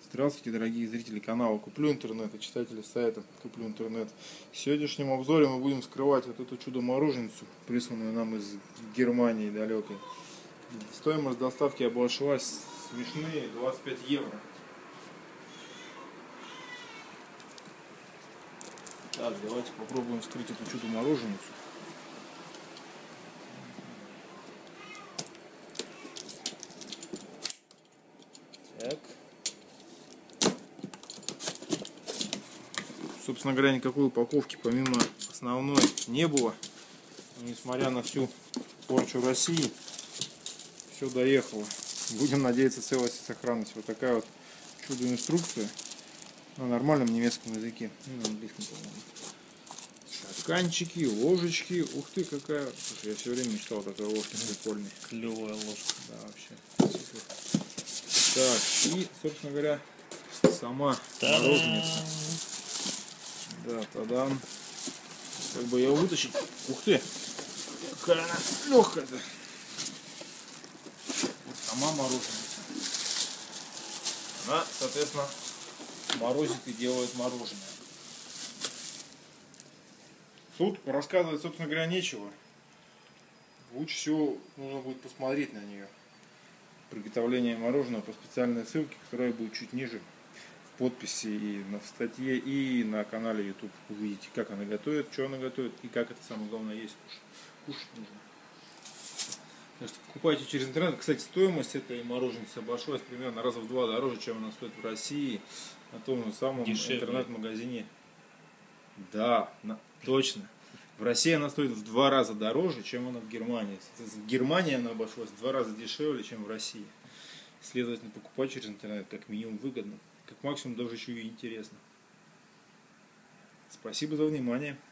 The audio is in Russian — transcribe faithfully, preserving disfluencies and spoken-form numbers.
Здравствуйте, дорогие зрители канала Куплю Интернет и читатели сайта Куплю Интернет. В сегодняшнем обзоре мы будем скрывать вот эту чудо-мороженицу, присланную нам из Германии далекой. Стоимость доставки обошлась смешные двадцать пять евро. Так, давайте попробуем вскрыть эту чудо-мороженицу. Так. Собственно говоря, никакой упаковки помимо основной не было. Но, несмотря на всю порчу России, все доехало. Будем надеяться, целость и сохранность. Вот такая вот чудо-инструкция на нормальном немецком языке. Ну, на английском, по-моему. Стаканчики, ложечки. Ух ты, какая. Слушай, я все время мечтал о такой ложке прикольной. Клевая ложка. Да, вообще. Супер. Так, и, собственно говоря, сама мороженица. Да, тадам. Как бы я вытащить. Ух ты! Какая она легкая-то. Вот сама мороженица. Она, соответственно, морозит и делает мороженое. Тут рассказывать, собственно говоря, нечего. Лучше всего нужно будет посмотреть на нее. Приготовление мороженого по специальной ссылке, которая будет чуть ниже. Подписи и на в статье, и на канале YouTube увидите, как она готовит, что она готовит и как это самое главное есть кушать. Кушать нужно. Так что покупайте через интернет. Кстати, стоимость этой мороженицы обошлась примерно раза в два дороже, чем она стоит в России, на том же самом интернет-магазине. Да, на, точно. В России она стоит в два раза дороже, чем она в Германии. В Германии она обошлась в два раза дешевле, чем в России. Следовательно, покупать через интернет как минимум выгодно. Как максимум даже еще и интересно. Спасибо за внимание.